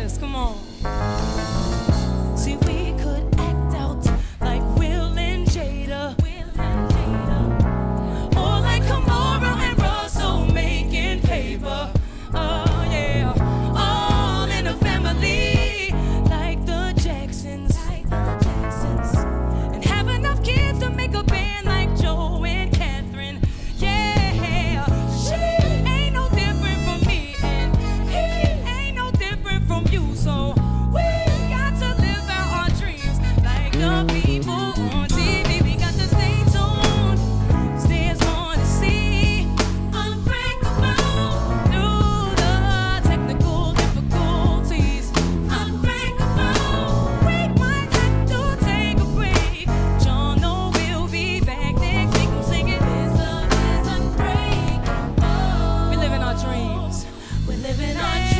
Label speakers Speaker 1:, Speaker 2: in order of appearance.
Speaker 1: this. Come on. See, we could act out like Will and Jada, or like Kamara and Russell making paper. Oh yeah, all in a family like the Jacksons, and have enough kids to make a band like Joe and Catherine. Yeah, she ain't no different from me, and he ain't no different from you. So we got to live out our dreams like the people on TV. We got to stay tuned, stairs on the sea, unbreakable through the technical difficulties. Unbreakable, we might have to take a break. Y'all know we'll be back next week. I'm singing this love is unbreakable. We living our dreams. We're living our dreams.